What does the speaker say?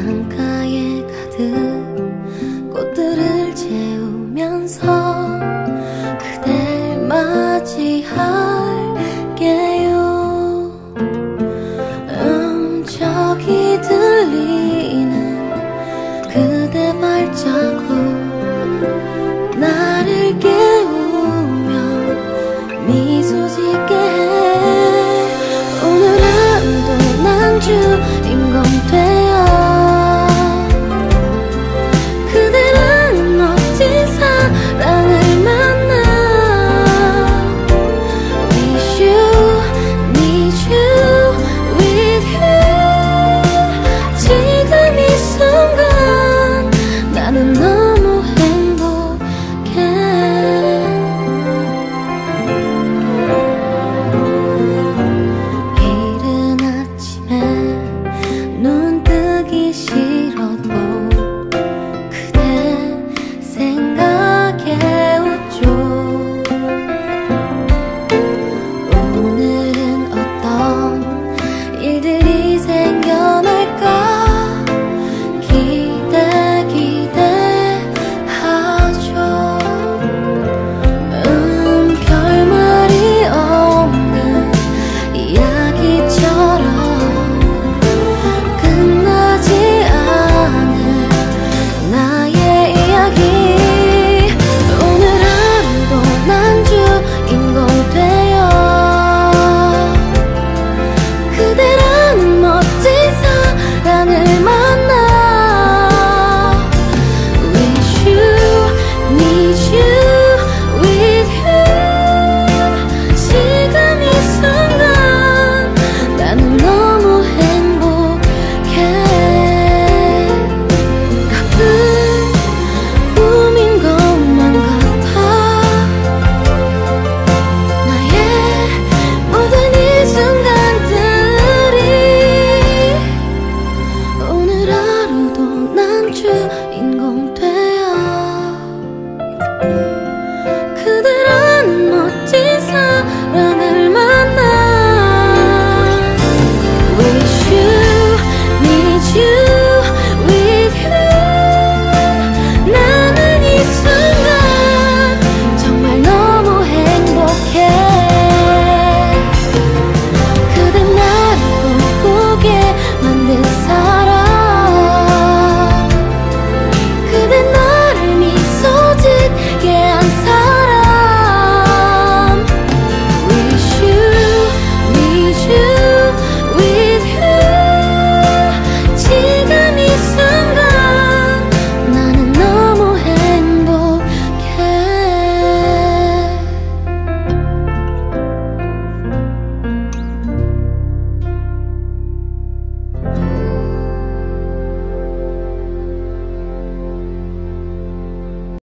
창가에 가득 꽃들을 채우면서 그댈 맞이할게요. 저기 들리는 그대 발자국 나를 깨우며 미소 짓게 해. 오늘 하루도 난 주인공 되어 그대라는 멋진 사랑을 만나. Wish you, need you, with you. 지금 이 순간 나는 너무 행복해. 이른 아침에 눈 뜨기 싫어도 그대 생각에 웃죠. 오늘은 어떤 일들이 생겨날까 기대하죠. 결말이 없는 이야기처럼 끝나지 않을 나의 이야기. 오늘 하루도 난 주인공 되어 그대라는 멋진 사랑을 만나. Wish you, need you, with you. 지금 이 순간 나는 너무 행복해. 가끔 꿈인 것만 같아. 나의 모든 이 순간들이 오늘 하루도 난 주인공